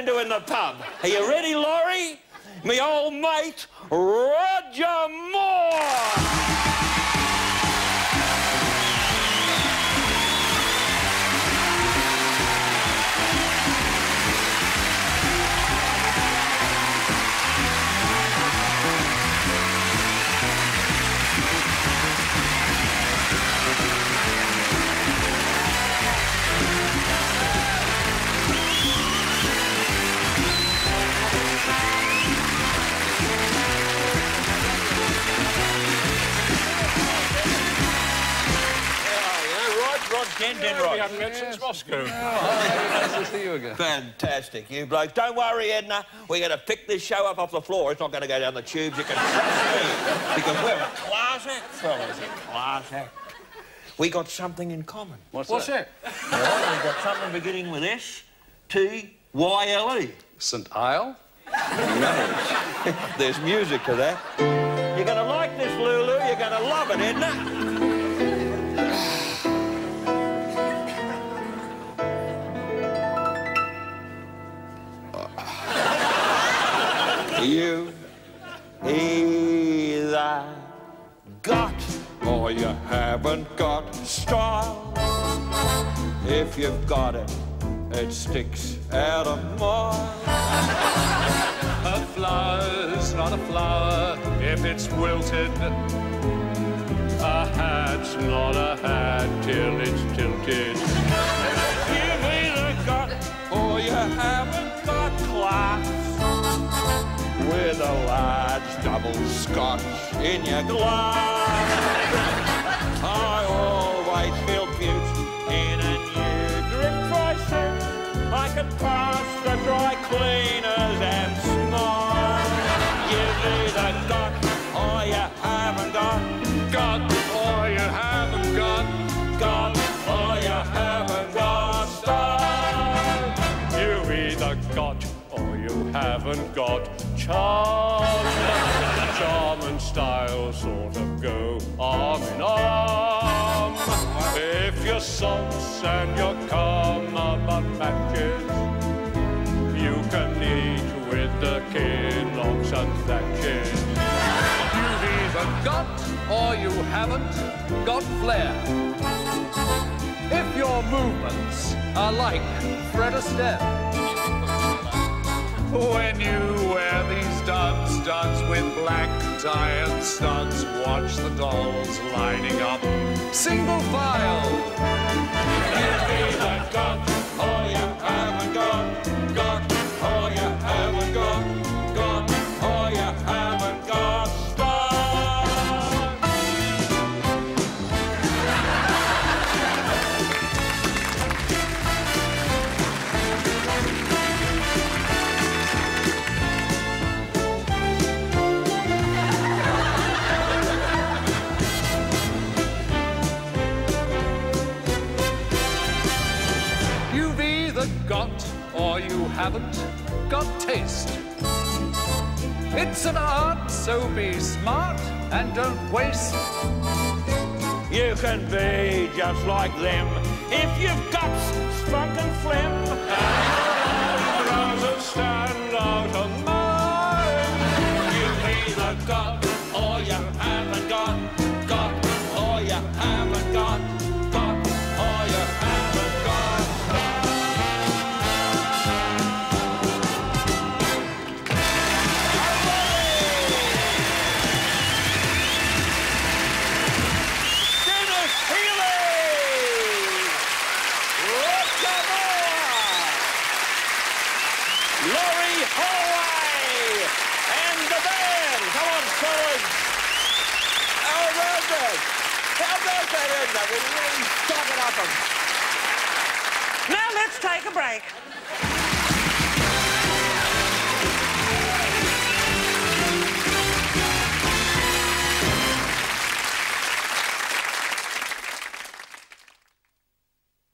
into in the pub. Are you ready, Laurie? Me old mate, Roger Moore! We haven't met since Moscow. Nice to see you again. Fantastic, you blokes. Don't worry, Edna. We're going to pick this show up off the floor. It's not going to go down the tubes. You can trust me. Because we're a class act, fellas. A class act. We got something in common. What's that? Well, we got something beginning with S-T-Y-L-E. St. Isle? No. There's music to that. You're going to like this, Lulu. You're going to love it, Edna. You either got or you haven't got style. If you've got it, it sticks out a mile. A flower's not a flower if it's wilted. A hat's not a hat till it's tilted. You've either got or you haven't got class. With a large double scotch in your glass. I always feel cute in a new drip fry suit. I can pass the dry cleaners and smile. You've either got or you haven't got. Got or you haven't got. Got or you haven't got style. You either got or you haven't got charm. Charm and style sort of go arm in arm. If your salts and your cardamom matches, you can eat with the Kellogg's and Thatches. You've either got or you haven't got flair. If your movements are like Fred Astaire. When you wear these duds with black tie and studs, watch the dolls lining up, single file. You've either got or you haven't got. Got or you haven't got. Got or you haven't got style. Got or you haven't got taste. It's an art, so be smart and don't waste. You can be just like them if you've got spunk and phlegm. Trousers stand out of mine. You've either got or you haven't got. Got or you haven't got. Got or you haven't got. Laurie Holloway and the band. Come on, fellas. How about that? How about that, Edna? We're really stocking up them. Now let's take a break.